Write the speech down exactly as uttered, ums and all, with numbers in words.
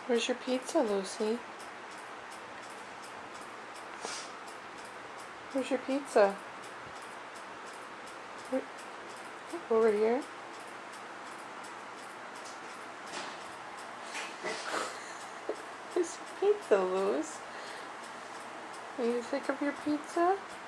Where's your pizza, Lucy? Where's your pizza? Where, over here? Where's your pizza, Luz? Are you sick of your pizza?